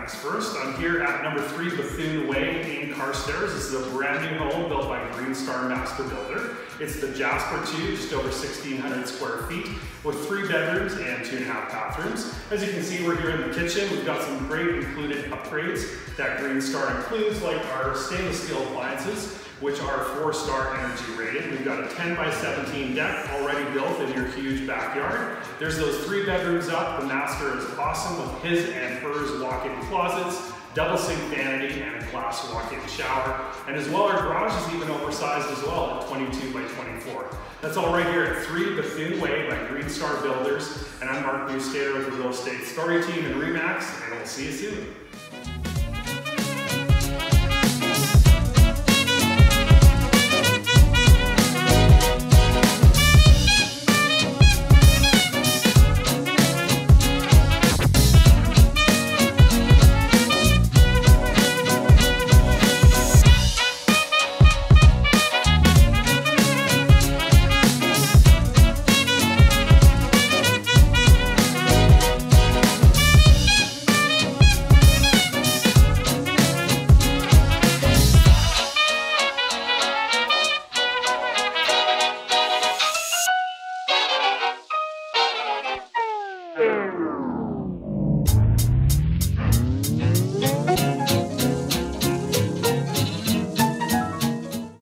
RE/MAX first. I'm here at number 3 Bethune Way in Carstairs. This is a brand new home built by Green Star Master Builder. It's the Jasper 2, just over 1,600 square feet with 3 bedrooms and 2.5 bathrooms. As you can see, we're here in the kitchen. We've got some great included upgrades that Green Star includes, like our stainless steel appliances, which are 4-star energy rated. We've got a 10 by 17 deck already built in your huge backyard. There's those 3 bedrooms up. The master is awesome with his and hers walk-in closets, double sink vanity, and a glass walk-in shower. And as well, our garage is even oversized as well at 22 by 24. That's all right here at 3 Bethune Way by Green Star Builders. And I'm Mark Neustaedter with the Real Estate Story Team in RE/MAX, and we'll see you soon.